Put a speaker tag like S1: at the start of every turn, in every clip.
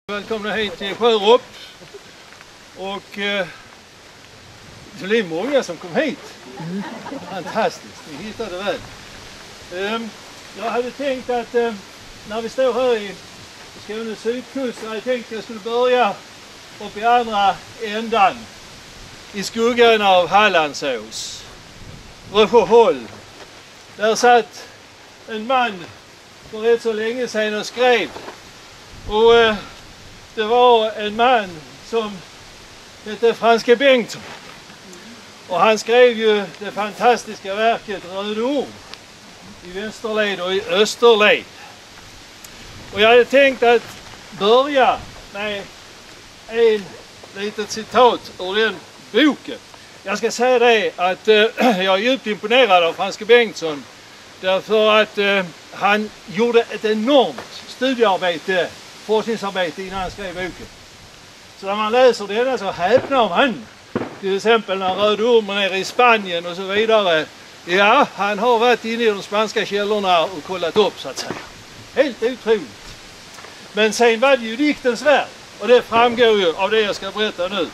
S1: Välkomna hit till Sjörup. Och det blev många som kom hit. Fantastiskt, ni hittade väl. Jag hade tänkt att när vi står här i Skånes sydkust så hade jag tänkt att jag skulle börja upp i andra ändan. I skuggan av Hallandsås. Rösjöhåll. Där satt en man för rätt så länge sedan och skrev. Och det var en man som hette Franske Bengtsson. Och han skrev ju det fantastiska verket Röde Orm i västerled och i österled. Och jag hade tänkt att börja med en litet citat ur den boken. Jag ska säga det att jag är djupt imponerad av Franske Bengtsson därför att han gjorde ett enormt studiearbete, forskningsarbete innan han skrev boken. Så när man läser denna så häpnar man. Till exempel när Röde Orm är nere i Spanien och så vidare. Ja, han har varit inne i de spanska källorna och kollat upp så att säga. Helt otroligt. Men sen var det ju diktens värld. Och det framgår ju av det jag ska berätta nu.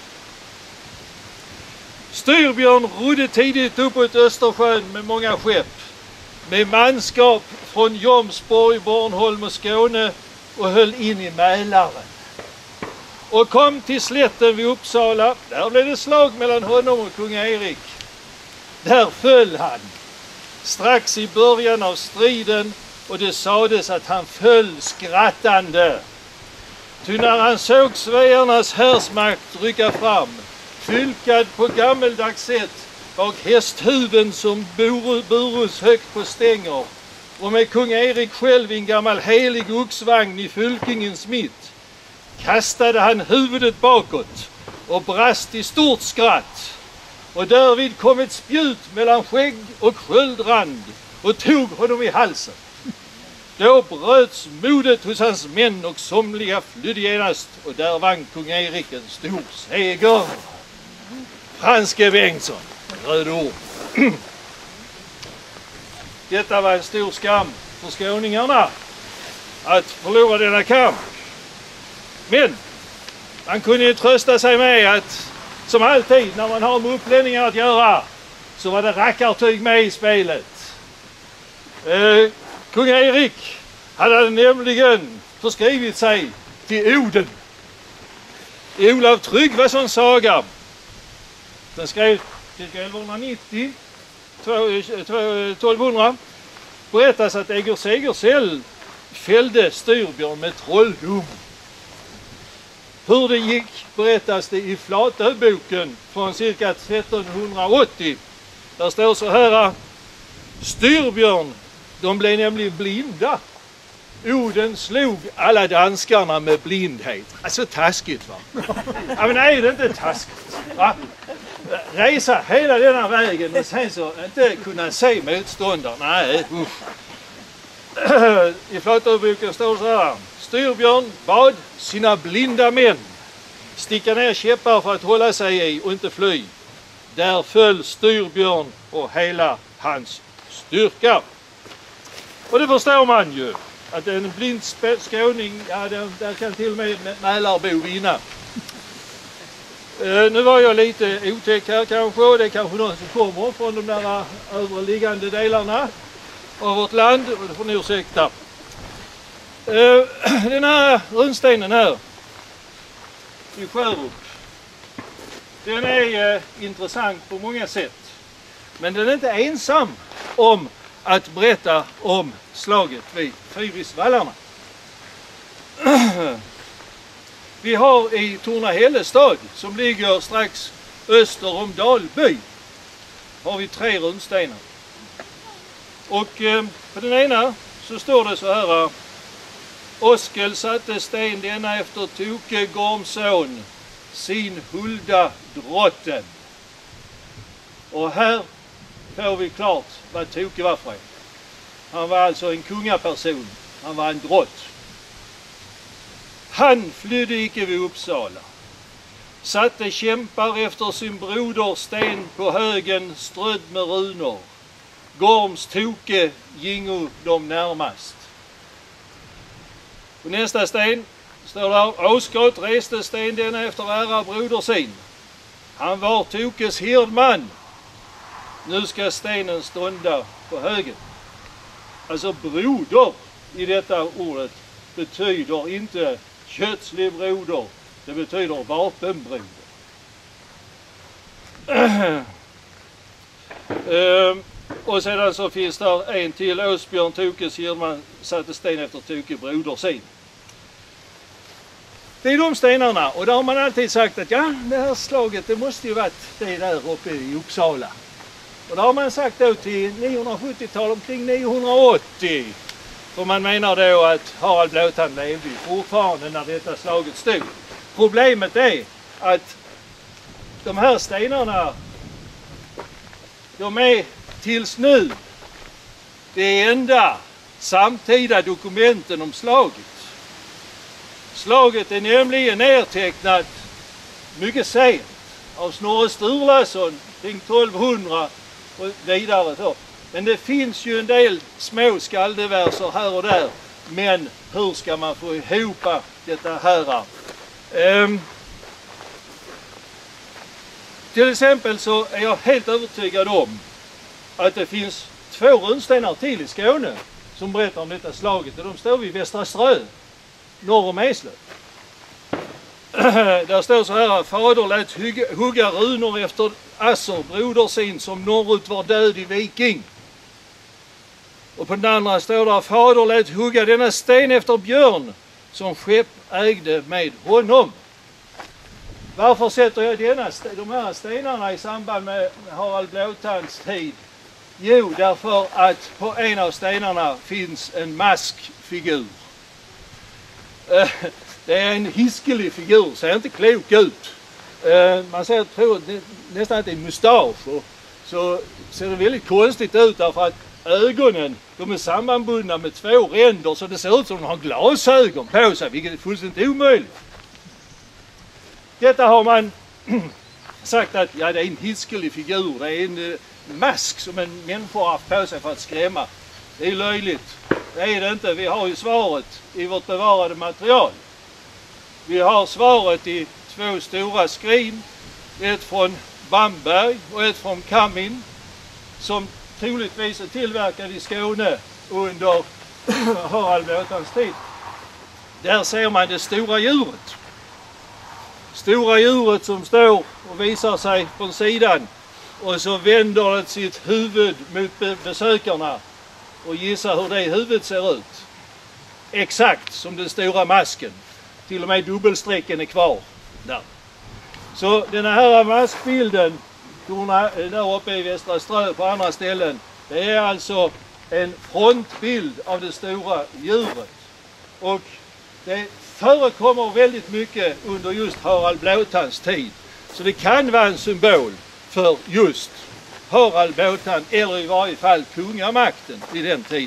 S1: Styrbjörn rodde tidigt uppåt Östersjön med många skepp. Med manskap från Jomsborg, Bornholm och Skåne och höll in i Mälaren. Och kom till slätten vid Uppsala. Där blev det slag mellan honom och kung Erik. Där föll han. Strax i början av striden och det sades att han föll skrattande. Ty när han såg svearnas härsmakt rycka fram, fylkad på gammeldags sätt, bak hästhuven som burus högt på stänger, och med kung Erik själv i en gammal helig oxvagn i fylkingens mitt, kastade han huvudet bakåt och brast i stort skratt. Och därvid kom ett spjut mellan skägg och sköldrand och tog honom i halsen. Då bröts modet hos hans män och somliga flydde genast, och där vann kung Erik en stor seger. Franske Bengtsson, Röde Orm. Detta var en stor skam för skåningarna att förlora denna kamp. Men man kunde ju trösta sig med att som alltid när man har med upplänningar att göra så var det rackartyg med i spelet. Kung Erik hade nämligen förskrivit sig till Oden. I Olav Tryggvasons saga, den skrev till 1190, 1200, berättas att Eger Segersäll fällde Styrbjörn med trolldom. Hur det gick berättas det i Flatöboken från cirka 1380. Där står så här: Styrbjörn, de blev nämligen blinda. Oden slog alla danskarna med blindhet. Alltså taskigt va? Ja men är det inte taskigt? Va? Resa hela denna vägen men sen så inte kunna se motståndare. Nej, I Flatöboken står så här: Styrbjörn bad sina blinda män sticka ner käppar för att hålla sig i och inte fly. Där föll Styrbjörn och hela hans styrka. Och det förstår man ju. Att en blind skåning, ja där kan till och med Mälarbo vinna. Nu var jag lite otäck här kanske, och det är kanske någon som kommer från de där överliggande delarna av vårt land, och det får ni ursäkta. Den här runstenen här i Sjörup, den är intressant på många sätt. Men den är inte ensam om att berätta om slaget vid Fyrisvallarna. Vi har i Torna-Hällestad, som ligger strax öster om Dalby, har vi 3 runstenar. Och på den ena så står det så här: Oskel satte sten denna efter Toke Gormson, sin hulda drotten. Och här får vi klart vad Toke var för en. Han var alltså en kungaperson, han var en drott. Han flydde icke vid Uppsala, satte kämpar efter sin broder sten på högen strödd med runor. Gorms Toke gingo dem närmast. På nästa sten står där, Åskott reste sten denna efter ära broder sin. Han var Tokes hirdman. Nu ska stenen stånda på högen. Alltså broder i detta ordet betyder inte kötslig broder. Det betyder vapenbroder. Och sedan så finns där en till. Åsbjörn Tokes hirdman satte sten efter Toke broder sin. Det är de stenarna, och där har man alltid sagt att ja, det här slaget det måste ju varit det där uppe i Uppsala. Och det har man sagt då till 970-tal, omkring 980. För man menar då att Harald Blåtand levde fortfarande när detta slaget stod. Problemet är att de här stenarna, de är tills nu det enda samtida dokumenten om slaget. Slaget är nämligen nedtecknat mycket sent av Snorre Sturlason kring 1200 och vidare så. Men det finns ju en del små skaldeverser här och där. Men hur ska man få ihop detta här? Till exempel så är jag helt övertygad om att det finns 2 runstenar till i Skåne som berättar om detta slaget. Och de står vid Västra Strö, norr om Eslöv. Där står så här: fader lät hugga runor efter Asser, broder sin, som norrut var död i Viking. Och på den andra står där: fader lät hugga denna sten efter Björn, som skepp ägde med honom. Varför sätter jag de här stenarna i samband med Harald Blåtands tid? Jo, därför att på en av stenarna finns en maskfigur. Det är en hiskelig figur, ser inte klok ut. Man tror nästan att det är mustasch, och så ser det väldigt konstigt ut därför att ögonen, de är sammanbundna med 2 ränder så det ser ut som att de har glasögon på sig, vilket är fullständigt omöjligt. Detta har man sagt att ja, det är en hiskelig figur, det är en mask som en människa har haft på sig för att skrämma. Det är löjligt. Det är det inte. Vi har ju svaret i vårt bevarade material. Vi har svaret i 2 stora skrin. Ett från Bamberg och ett från Kamin, som troligtvis är tillverkad i Skåne under Harald Blåtands tid. Där ser man det stora djuret. Stora djuret som står och visar sig från sidan, och så vänder det sitt huvud mot besökarna och gissa hur det huvudet ser ut. Exakt som den stora masken. Till och med dubbelstrecken är kvar där. Så den här maskbilden där uppe i Västra Strö på andra ställen, det är alltså en frontbild av det stora djuret. Och det förekommer väldigt mycket under just Harald Blåtands tid. Så det kan vara en symbol för just Harald Blåtand, eller i varje fall kungamakten i den tiden.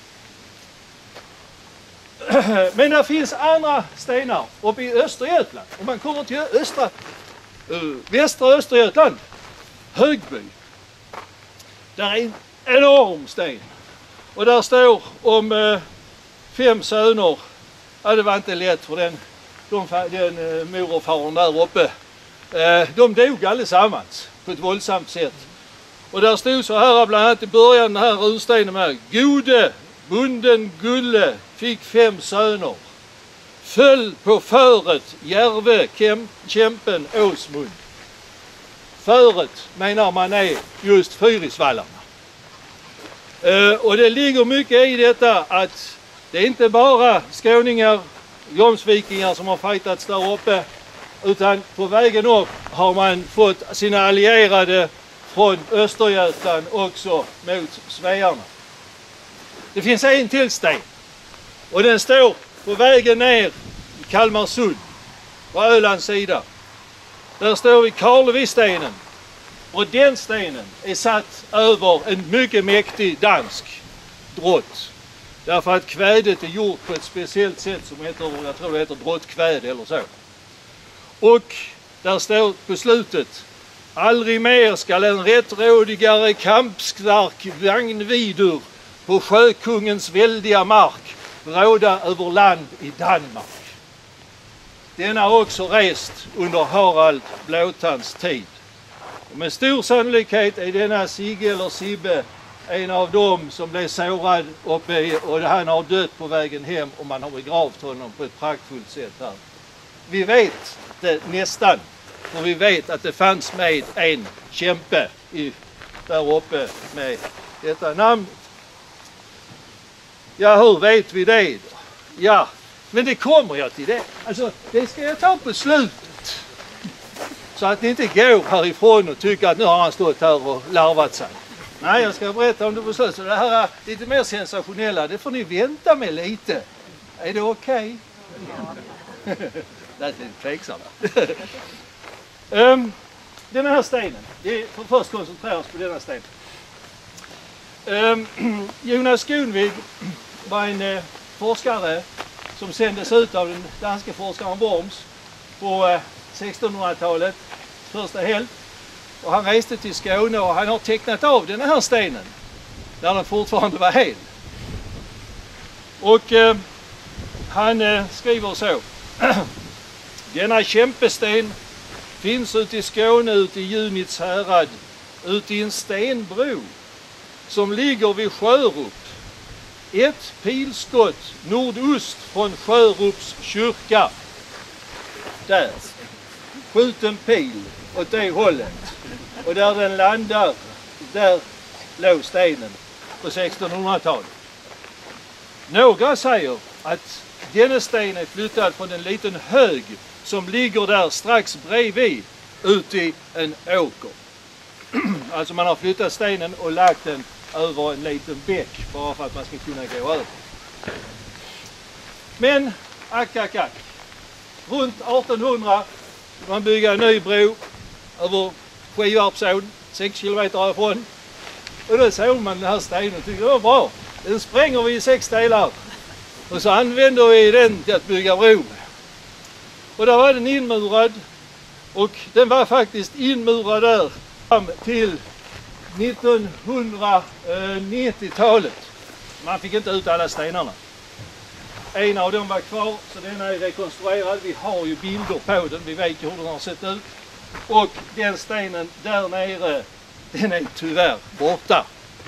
S1: Men det finns andra stenar uppe i Östergötland. Om man kommer till västra Östergötland, Högby, där är en enorm sten. Och där står om 5 söner. Ja, det var inte lätt för den mor och faren där uppe. De dog allesammans på ett våldsamt sätt. Och där stod så här bland annat i början, den här runstenen med: gode bunden Gulle fick 5 söner. Föll på föret Järve kämpen Åsmund. Föret menar man är just Fyrisvallarna. Och det ligger mycket i detta att det är inte bara skåningar, jomsvikingar som har fightats där uppe, utan på vägen upp har man fått sina allierade från Östergötland också mot svearna. Det finns en till sten, och den står på vägen ner i Kalmarsund på Ölands sida. Där står vi Karlevistenen, och den stenen är satt över en mycket mäktig dansk drott. Därför att kvädet är gjort på ett speciellt sätt som heter, jag tror det heter drottkväd eller så. Och där står på slutet: aldrig mer skall en rättrådigare kampstark vagnvidur på sjökungens väldiga mark råda över land i Danmark. denna har också rest under Harald Blåtands tid. Och med stor sannolikhet är denna Sigge eller Sibbe en av dem som blev sårad uppe och han har dött på vägen hem och man har begravt honom på ett praktfullt sätt här. Vi vet det nästan, för vi vet att det fanns med en kämpe där uppe med detta namn. Ja, hur vet vi det då? Ja, men det kommer jag till det. Alltså, det ska jag ta på slutet. Så att ni inte går härifrån och tycker att nu har han stått här och larvat sig. Nej, jag ska berätta om det på slutet. Så det här är lite mer sensationella, det får ni vänta med lite. Är det okej? Ja. Det är lite tveksamt. Den här stenen, det får först koncentrera oss på denna stenen. Jonas Gunvig var en forskare som sändes ut av den danske forskaren Worms på 1600-talet, första hälft. Och han reste till Skåne och han har tecknat av den här stenen när den fortfarande var hel. Och han skriver så. Denna kämpesten finns ute i Skåne, ute i Junits härad, ute i en stenbro som ligger vid Sjörup. Ett pilskott nordost från Sjörups kyrka. Där. Skjuten pil åt det hållet. Och där den landar, där låg stenen på 1600-talet. Några säger att denna sten är flyttad från en liten hög som ligger där strax bredvid ute i en åker. Alltså man har flyttat stenen och lagt den över en liten bäck bara för att man ska kunna gå över. Men ack. Runt 1800 man bygga en ny bro över Skivarpsån, 6 kilometer härifrån. Och då såg man den här stenen och tyckte det var bra. Den spränger vi i 6 delar. Och så använder vi den till att bygga bro. Och där var den inmurad. Och den var faktiskt inmurad där fram till 1990-talet. Man fick inte ut alla stenarna. En av dem var kvar, så den är rekonstruerad. Vi har ju bilder på den, vi vet ju hur den har sett ut. Och den stenen där nere, den är tyvärr borta.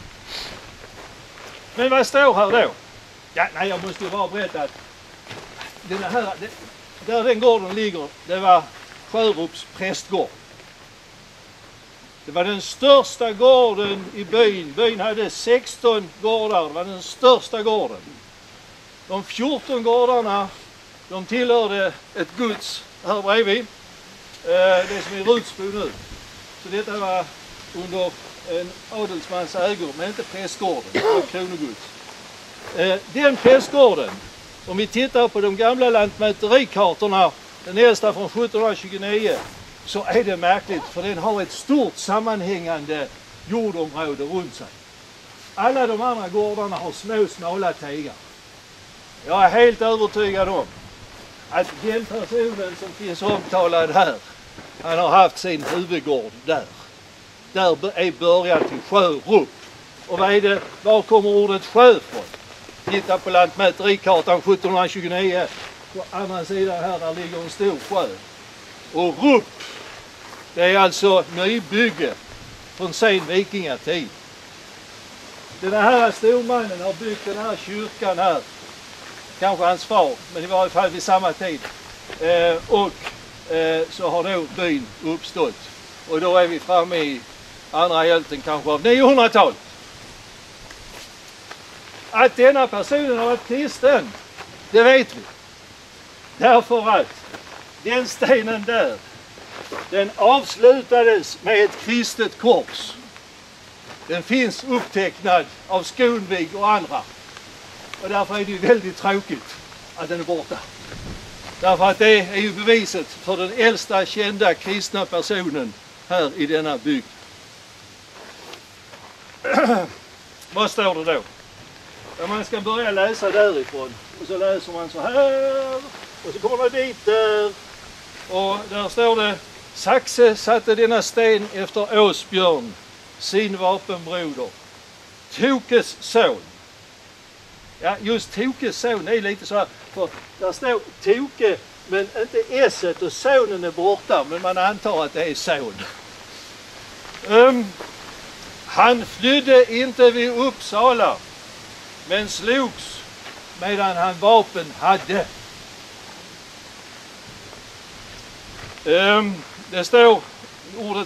S1: Men vad står här då? Ja, nej, jag måste ju bara berätta att den här, där den gården ligger, det var Sjörups prästgård. Det var den största gården i byn. Byn hade 16 gårdar, det var den största gården. De 14 gårdarna, de tillhörde ett gods här bredvid. Det som är Rutsbo nu. Så detta var under en adelsmans ägor, men inte prästgården, det var kronogods. Den prästgården, om vi tittar på de gamla lantmäterikartorna, den äldsta från 1729, så är det märkligt för den har ett stort sammanhängande jordområde runt sig. Alla de andra gårdarna har små smala tegar. Jag är helt övertygad om att den personen som finns omtalad här, han har haft sin huvudgård där. Där är början till Sjörup. Och vad är det, var kommer ordet sjö från? Titta på lantmäterikartan 1729. På andra sidan här, där ligger en stor sjö. Och Rup, det är alltså nybygge från sen vikingatid. Den här stormannen har byggt den här kyrkan här. Kanske hans far, men i varje fall vid samma tid. Så har då byn uppstått. Och då är vi framme i andra hälften kanske av 900-talet. Att denna personen har varit kristen, det vet vi. Därför att den stenen där, den avslutades med ett kristet kors. Den finns upptecknad av Skunvig och andra. Och därför är det ju väldigt tråkigt att den är borta. Därför att det är ju beviset för den äldsta kända kristna personen här i denna bygd. Vad står det då? Ja, man ska börja läsa därifrån. Och så läser man så här. Och så kommer man dit där. Och där står det: Saxe satte denna sten efter Åsbjörn, sin vapenbroder, Tokes son. Ja, just Tokes son är lite så här, för där står Toke men inte esset och sonen är borta, men man antar att det är son. Han flydde inte vid Uppsala, men slogs medan han vapen hade. Det står ordet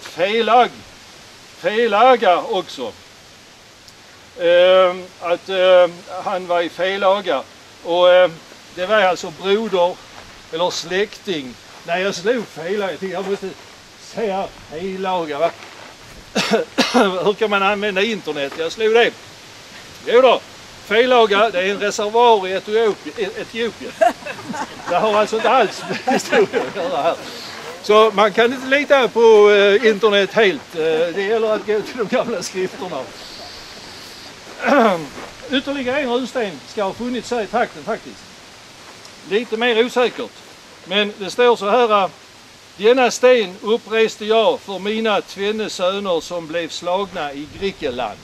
S1: felaga också. Att han var i felaga. Och det var alltså broder eller släkting. Nej, jag slog felaga. Jag måste säga felaga. Va? Hur kan man använda internet? Jag slog det. Jo då. Felaga, det är en reservoar i Etiopien. Det har alltså inte alls med historien att göra här. Så man kan inte lita på internet helt. Det gäller att gå till de gamla skrifterna. Ytterligare en runsten ska ha funnits här i trakten faktiskt. Lite mer osäkert. Men det står så här. Denna sten uppreste jag för mina tvenne söner som blev slagna i Grekland.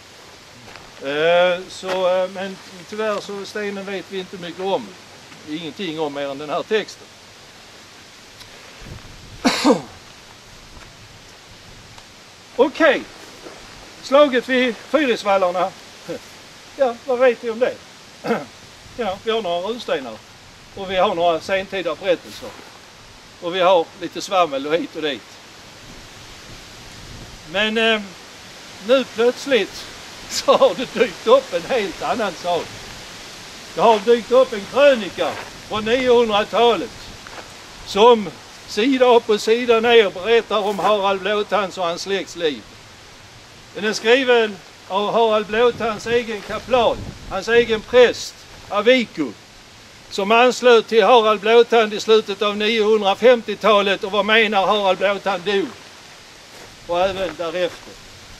S1: Men tyvärr så stenen vet vi inte mycket om. Ingenting om mer än den här texten. Okej. Slaget vid Fyrisvallarna. Ja, vad vet vi om det? Ja, vi har några runstenar. Och vi har några sentida berättelser. Och vi har lite svammel och hit och dit. Men nu plötsligt så har det dykt upp en helt annan sak. Det har dykt upp en krönika från 900-talet som sida upp och sida ner berättar om Harald Blåtands och hans släkts liv. Den är skriven av Harald Blåtands egen kaplan, hans egen präst, Aviku, som anslöt till Harald Blåtand i slutet av 950-talet och var med när Harald Blåtand dog. Och även därefter.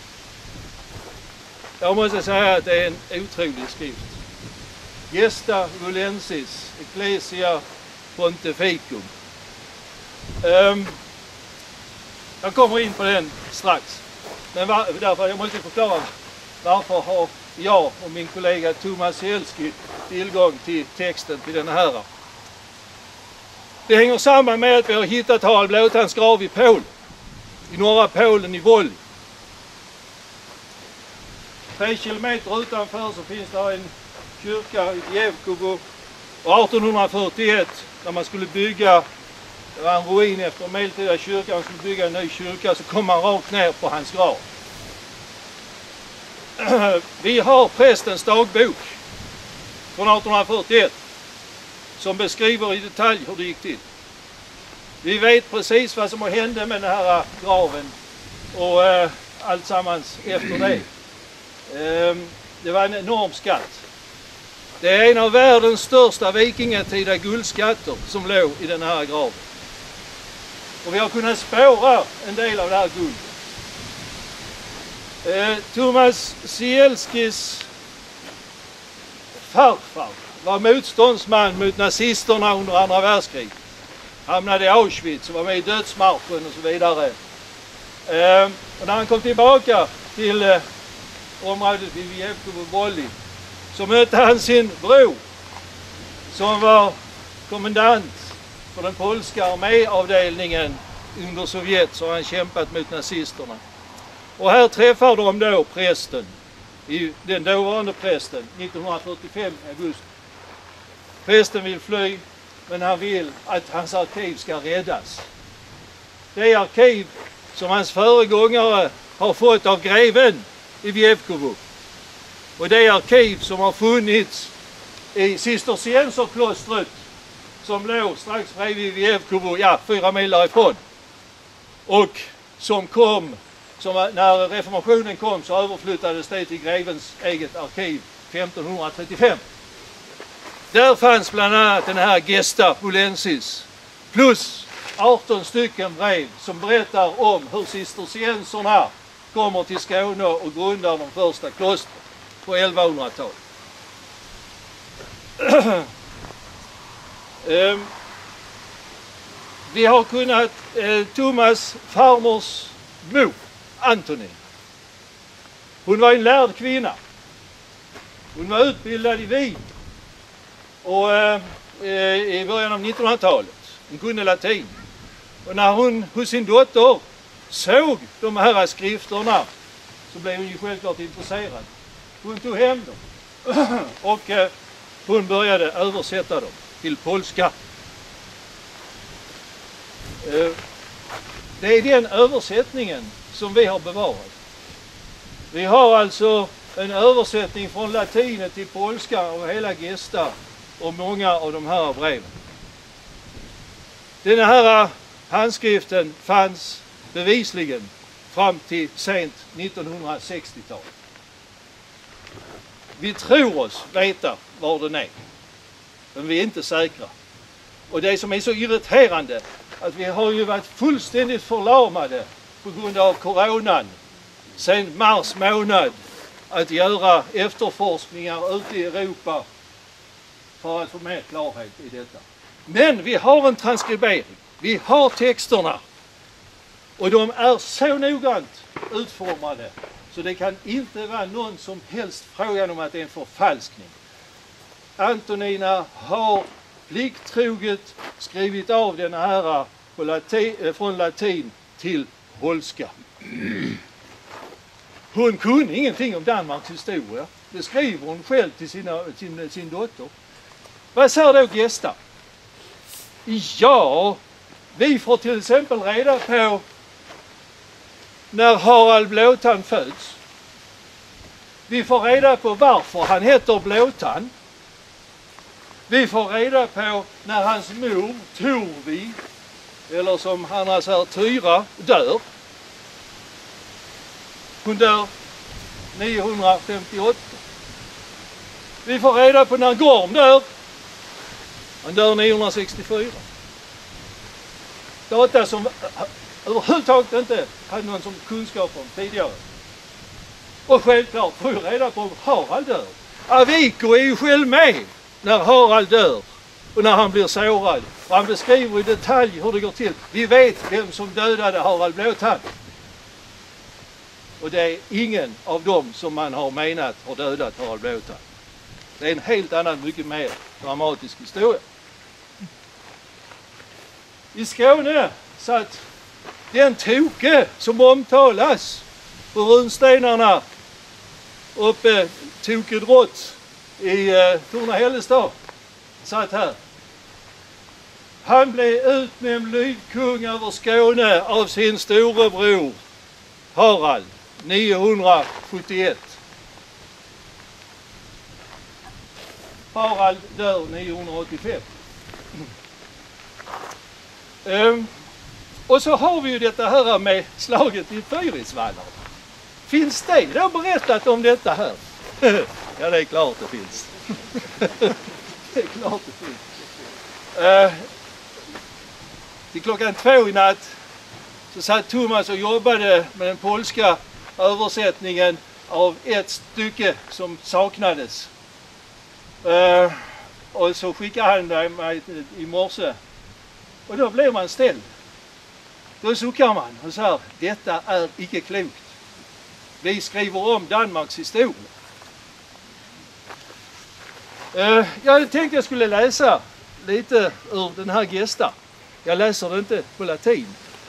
S1: Jag måste säga att det är en otrolig skrift. Gesta Volensis Ecclesia Pontificum. Jag kommer in på den strax. Men därför jag måste förklara varför har jag och min kollega Thomas Sielski tillgång till texten till den här. Det hänger samman med att vi har hittat Harald Blåtands grav i Polen. I norra Polen i Woli. 3 kilometer utanför så finns det en kyrka i Jevkovo. Och 1841 när man skulle bygga, det var en ruin efter medeltida kyrkan, man skulle bygga en ny kyrka, så kom man rakt ner på hans grav. Vi har prästens dagbok från 1841 som beskriver i detalj hur det gick till. Vi vet precis vad som hände med den här graven och allt sammans efter det. Det var en enorm skatt. Det är en av världens största vikingatida guldskatter som låg i den här graven. Och vi har kunnat spåra en del av det här guldet. Thomas Sielskis farfar var motståndsman mot nazisterna under andra världskriget. Hamnade i Auschwitz och var med i dödsmarschen och så vidare. Och när han kom tillbaka till området vid Jevkovo och Woli så mötte han sin bror som var kommendant för den polska arméavdelningen under Sovjet, så han kämpat mot nazisterna. Och här träffar de då prästen, den dåvarande prästen, 1945 i augusti. Prästen vill fly, men han vill att hans arkiv ska räddas. Det arkiv som hans föregångare har fått av greven i Jevkovo. Och det arkiv som har funnits i Cistercienserklostret som låg strax bredvid Jevkovo, 4 mil därifrån. Och som när reformationen kom så överflyttades det till grevens eget arkiv 1535. Där fanns bland annat den här Gesta Volensis plus 18 stycken brev som berättar om hur cistercienserna kommer till Skåne och grundar de första klostren på 1100-talet. Vi har kunnat Thomas farmors mor, Antoni. Hon var en lärd kvinna. Hon var utbildad i Wien och i början av 1900-talet. Hon kunde latin. Och när hon hos sin dotter såg de här skrifterna så blev hon ju självklart intresserad. Hon tog hem dem och hon började översätta dem till polska. Det är den översättningen som vi har bevarat. Vi har alltså en översättning från latinet till polska av hela Gesta och många av de här breven. Den här handskriften fanns bevisligen fram till sent 1960-tal. Vi tror oss veta var den är, men vi är inte säkra. Och det som är så irriterande att vi har ju varit fullständigt förlamade på grund av coronan sedan mars månad att göra efterforskningar ute i Europa för att få mer klarhet i detta. Men vi har en transkribering, vi har texterna och de är så noggrant utformade så det kan inte vara någon som helst frågan om att det är en förfalskning. Antonina har plikttroget skrivit av den här från latin till polska. Hon kunde ingenting om Danmarks historia. Det skriver hon själv till sin dotter. Vad säger då Gesta? Ja, vi får till exempel reda på när Harald Blåtand föds. Vi får reda på varför han heter Blåtand. Vi får reda på när hans mor Torvi, eller som han säger Tyra, dör. Hon dör 958. Vi får reda på när Gorm dör. Han dör 964. Data som överhuvudtaget inte hade någon som kunskap om tidigare. Och självklart får vi reda på om Harald dör. Aviko är ju själv med när Harald dör och när han blir sårad. Och han beskriver i detalj hur det går till. Vi vet vem som dödade Harald Blåtand. Och det är ingen av dem som man har menat har dödat Harald Blåtand. Det är en helt annan, mycket mer dramatisk historia. I Skåne satt den toke som omtalas på runstenarna uppe Tokedrott i Torna-Hällestad, satt här. Han blev utnämnd lydkung över Skåne av sin storebror Harald 971. Harald dör 985. Och så har vi ju detta här med slaget i Fyrisvallar. Finns det då berättat om detta här? Ja, det är klart det finns. Det är klart det finns. Till klockan 2 i natt så satt Thomas och jobbade med den polska översättningen av ett stycke som saknades. Och så skickade han mig i morse. Och då blir man ställd. Då suckar man och säger, detta är icke klokt. Vi skriver om Danmarks historia. Jag tänkte jag skulle läsa lite ur den här Gesta. Jag läser det inte på latin.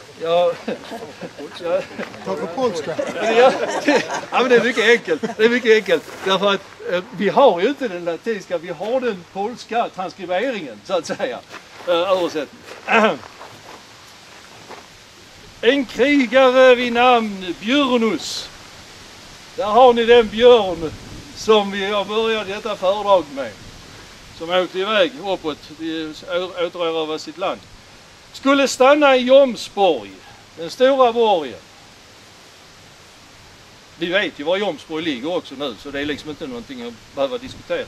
S2: Ta på polska.
S1: Ja, men det är mycket enkelt. Det är mycket enkelt. Därför att vi har ju inte den latinska, vi har den polska transkriberingen så att säga. Översättning. En krigare vid namn Björnus. Där har ni den björn som vi har börjat detta föredrag med. Som åkte iväg uppåt, återerövra sitt land. Skulle stanna i Jomsborg, den stora borgen. Vi vet ju var Jomsborg ligger också nu, så det är liksom inte någonting att behöva diskutera.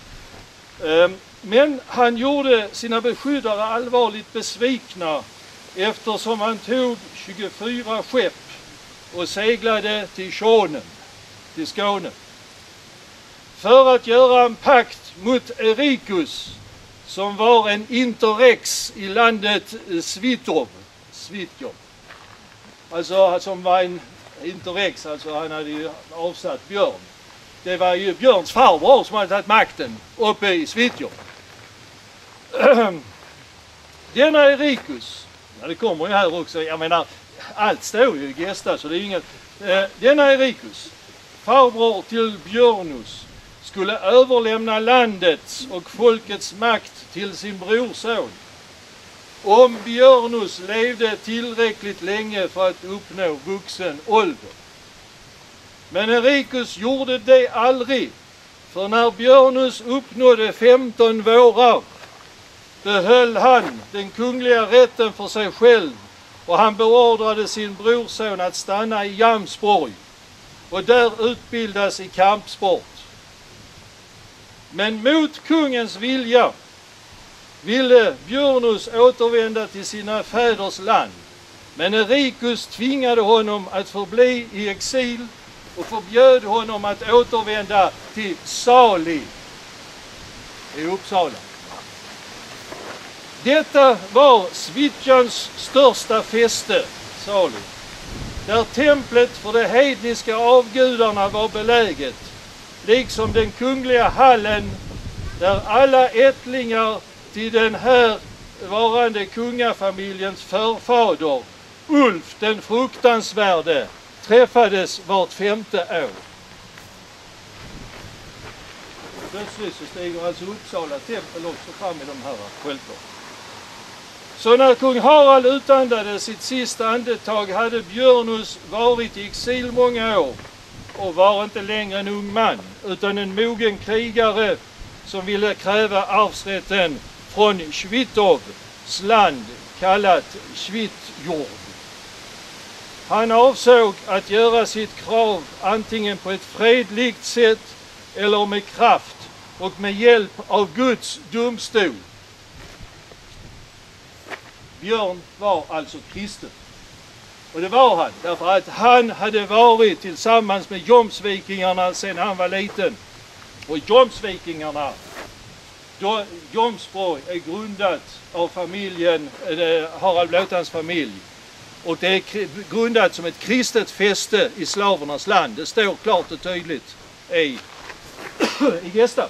S1: Men han gjorde sina beskyddare allvarligt besvikna eftersom han tog 24 skepp och seglade till Skåne, för att göra en pakt mot Erikus som var en interrex i landet Svitjov. Alltså som var en interrex, alltså han hade ju avsatt björn. det var ju Björns farbror som hade tagit makten uppe i Svitjord. Denna Erikus, ja, det kommer ju här också, jag menar, allt står ju i Gesta så det är inget. Denna Erikus, farbror till Björnus, skulle överlämna landets och folkets makt till sin brorson. Om Björnus levde tillräckligt länge för att uppnå vuxen ålder. Men Erikus gjorde det aldrig, för när Björnus uppnådde 15 vårar behöll han den kungliga rätten för sig själv och han beordrade sin brorson att stanna i Jamsborg och där utbildas i kampsport. Men mot kungens vilja ville Björnus återvända till sina fäders land. Men Erikus tvingade honom att förbli i exil och förbjöd honom att återvända till Sali i Uppsala. Detta var Svitjans största fäste, Sali, där templet för de hedniska avgudarna var beläget, liksom den kungliga hallen där alla ättlingar till den här varande kungafamiljens förfader, Ulf den fruktansvärde, träffades vart 5:e år. Plötsligt så stiger alltså Uppsala tempel också fram i de här skälpor. Så när kung Harald utandade sitt sista andetag hade Björnus varit i exil många år och var inte längre en ung man utan en mogen krigare som ville kräva arvsrätten från Svitovs land kallat Svitjord. Han avsåg att göra sitt krav antingen på ett fredligt sätt eller med kraft och med hjälp av Guds domstol. Björn var alltså kristen. Och det var han, därför att han hade varit tillsammans med Jomsvikingarna sedan han var liten. Och Jomsvikingarna, Jomsborg är grundat av familjen, Harald Blåtands familj. Och det är grundat som ett kristet fäste i slavernas land. Det står klart och tydligt i Gesta.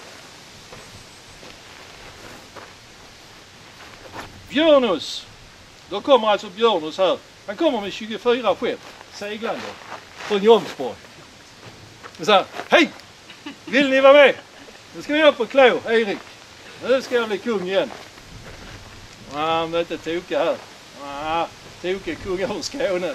S1: Björnus, då kommer alltså Björnus här. Han kommer med 24 skepp seglande från Jomsborg. Och så här, hej! Vill ni vara med? Nu ska vi upp på klå, Erik. Nu ska jag bli kung igen. Han vill inte toka här. Toka kung över Skåne.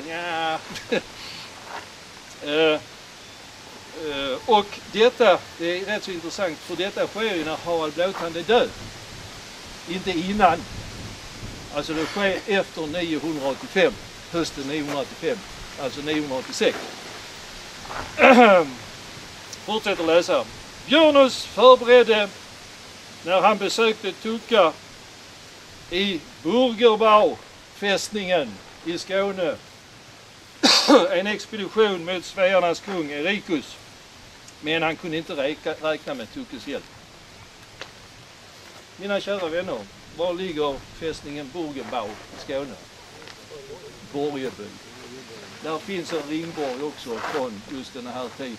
S1: Och detta, det är rätt så intressant, för detta sker ju när Harald Blåtand är död. Inte innan. Alltså det sker efter 985, hösten 985, alltså 986. Fortsätter läsa. Björnus förberedde när han besökte Tukka i Burgerbau, fästningen i Skåne, en expedition mot svearnas kung Erikus. Men han kunde inte räkna med Tukkes hjälp. Mina kära vänner, var ligger fästningen Burgerbau i Skåne? Borgeby. Där finns en ringborg också från just den här tiden.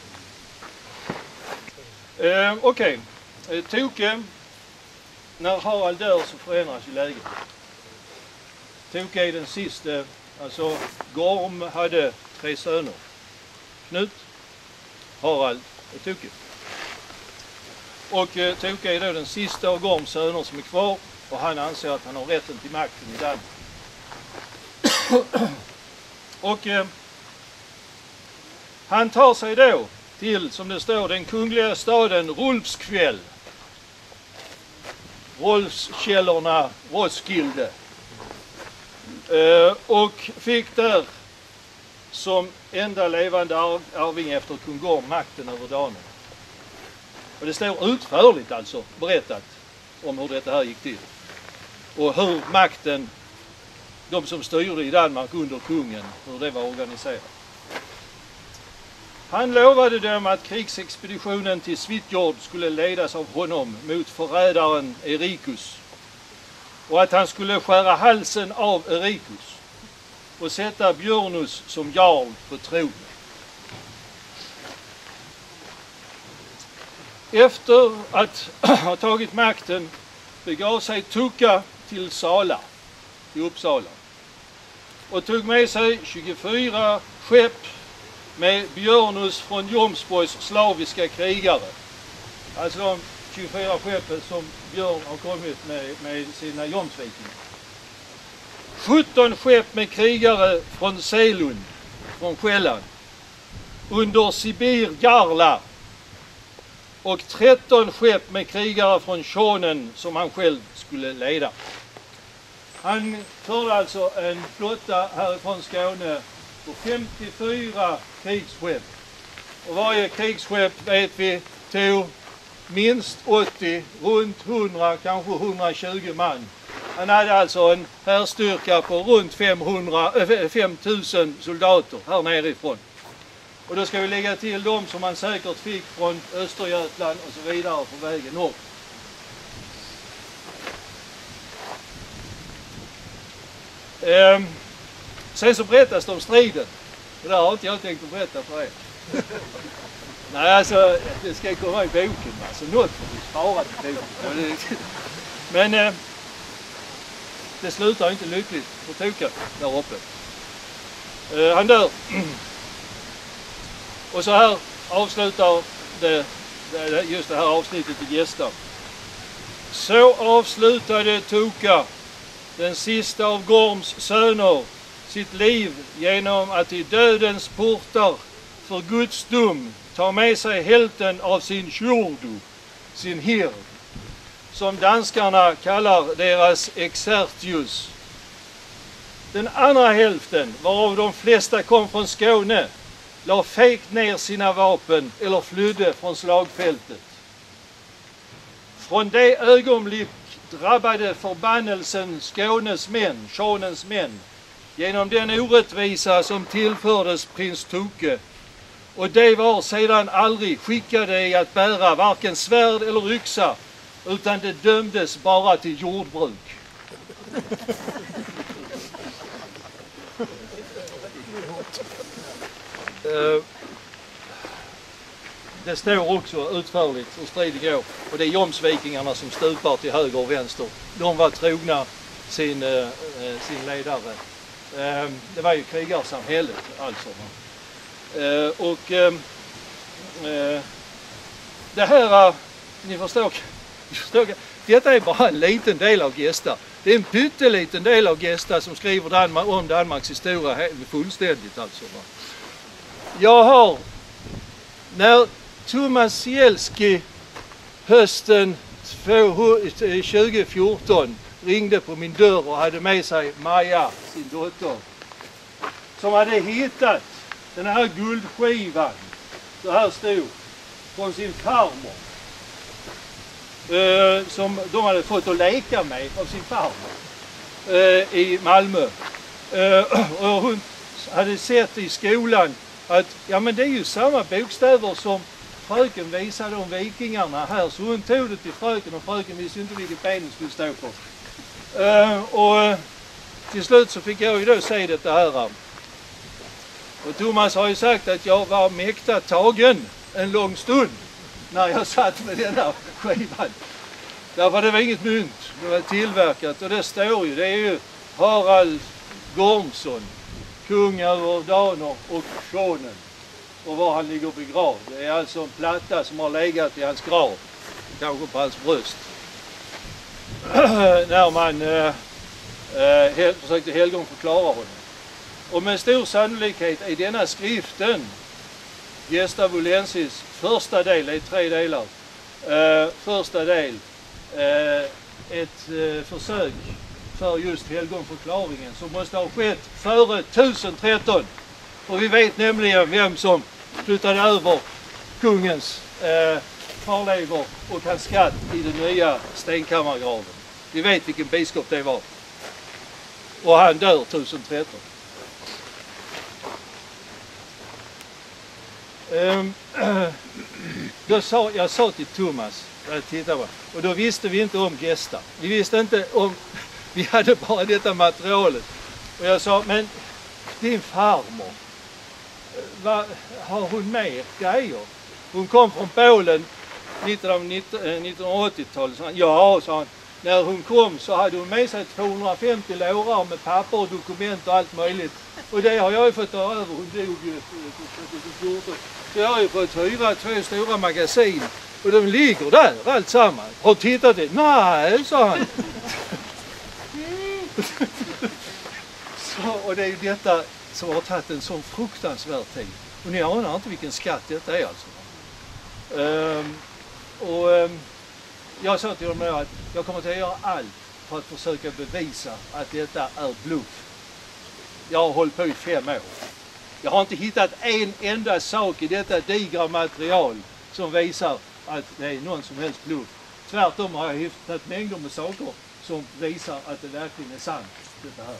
S1: Okej. Toke, när Harald dör så förändras ju läget. Toke är den sista, alltså Gorm hade 3 söner. Knut, Harald och Toke. Och Toke är då den sista av Gorms söner som är kvar och han anser att han har rätten till makten i Danmark. Och han tar sig då till, som det står, den kungliga staden Rolfskväll. Rolfskällorna Roskilde. Och fick där som enda levande arving efter kung Gorm makten över Danen. Och det står utförligt alltså berättat om hur detta här gick till. Och hur makten, de som styrde i Danmark under kungen, hur det var organiserat. Han lovade dem att krigsexpeditionen till Svitjord skulle ledas av honom mot förrädaren Erikus. Och att han skulle skära halsen av Erikus och sätta Björnus som jarl på tronen. Efter att ha tagit makten begav sig Tukka till Sala, i Uppsala, och tog med sig 24 skepp med Björnus från Jomsborgs slaviska krigare. Alltså de 24 skeppen som Björn har kommit med sina Jomsvikingar. 17 skepp med krigare från Selund, från Själland, under Sibir Garla, och 13 skepp med krigare från Tjånen som han själv skulle leda. Han förde alltså en flotta härifrån Skåne på 54 krigsskepp. Och varje krigsskepp, vet vi, tog minst 80, runt 100, kanske 120 man. Han hade alltså en härstyrka på runt 5000 soldater här nerifrån. Och då ska vi lägga till dem som man säkert fick från Östergötland och så vidare på vägen norr. Sen så berättas det om striden. Det där har inte jag tänkt att berätta för er. Nej, alltså det ska komma i boken. Alltså något får vi spara till boken. Men det slutar inte lyckligt för Tukka där uppe. Han dör. Och så här avslutar just det här avsnittet i Gästa. Så avslutade Tukka, den sista av Gorms söner, sitt liv genom att i dödens portar för Guds dom ta med sig hälften av sin tjurdo, sin hird, som danskarna kallar deras exertius. Den andra hälften, varav de flesta kom från Skåne, la fegt ner sina vapen eller flydde från slagfältet. Från det ögonblick drabbade förbannelsen Skånes män, Tjånens män, genom den orättvisa som tillfördes prins Tuke, och de var sedan aldrig skickade i att bära varken svärd eller yxa, utan det dömdes bara till jordbruk. Det står också utförligt hur striden går, och det är Jomsvikingarna som stupar till höger och vänster. De var trogna sin ledare. Det var ju krigarsamhället alltså. Det här, ni förstår, detta är bara en liten del av Gästa. Det är en pytteliten del av Gästa som skriver om Danmarks historia fullständigt alltså. Jag har, när Thomas Sielski hösten 2014 ringde på min dörr och hade med sig Maja, sin dotter, som hade hittat den här guldskivan, så här stod, från sin farmor, som de hade fått att leka med av sin farmor i Malmö. Och hon hade sett i skolan att ja, men det är ju samma bokstäver som fröken visade om vikingarna här, så hon tog det till fröken, och fröken visste inte vilket ben den skulle stå på. Och till slut så fick jag ju då se detta här. Och Thomas har ju sagt att jag var mäkta tagen en lång stund när jag satt med den här skivan. Därför det var inget mynt, det var tillverkat, och det står ju, det är ju Harald Gormsson, kung över daner och Tjånen, och var han ligger begravd. Det är alltså en platta som har legat i hans grav, kanske på hans bröst, när man försökte helgonförklara honom. Och med stor sannolikhet är denna skriften, Gesta Volensis, första del, det är 3 delar, första del, ett försök för just helgonförklaringen som måste ha skett före 1013. Och vi vet nämligen vem som flyttade över kungens kvarlevor och hans skatt i den nya stenkammargraven. Vi vet vilken biskop det var. Och han dör 1013. Jag sa till Thomas, och då visste vi inte om Gästa. Vi visste inte om, vi hade bara detta materialet. Och jag sa, men din farmor, vad har hon mer grejer? Hon kom från Polen mitten av 1980-talet. Ja, sa han. När hon kom så hade hon med sig 250 lårar med papper och dokument och allt möjligt. Och det har jag ju fått ta över. Hon dog ju 2014. Så jag har ju fått hyra 2 stora magasin. Och de ligger där allt samman. Har tittat det? Nej, sa han. Så, och det är ju detta som har tagit en sån fruktansvärd tid. Och ni anar inte vilken skatt detta är alltså. Jag sa till dem att jag kommer att göra allt för att försöka bevisa att detta är bluff. Jag har hållit på i 5 år. Jag har inte hittat en enda sak i detta digra material som visar att det är någon som helst bluff. Tvärtom har jag hittat mängder med saker som visar att det verkligen är sant, detta här.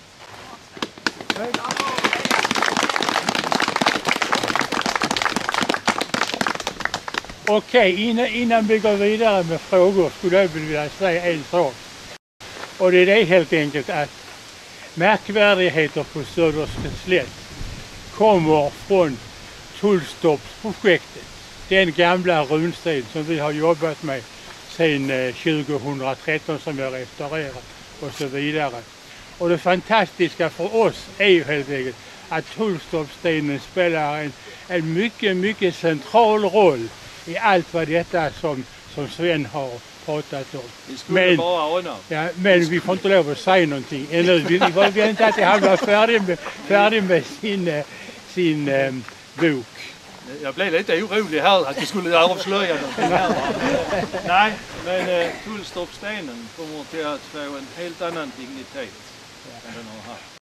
S2: Okej, innan vi går vidare med frågor skulle jag vilja säga en sak. Och det är det helt enkelt att märkvärdigheter på Söderslätt kommer från Tullstorpsprojektet. Den gamla runsten som vi har jobbat med sedan 2013 som jag restaurerat och så vidare. Och det fantastiska för oss är ju helt enkelt att Tullstorpsstenen spelar en mycket central roll i allt vad detta som Sven har pratat om. Men vi får inte lov att säga någonting. Vi får vänta att han var färdig med sin bok.
S1: Jag blev lite orolig här att du skulle avslöja någonting här. Nej, men Tullstorpsstenen kommer till att få en helt annan dignitet än den har haft.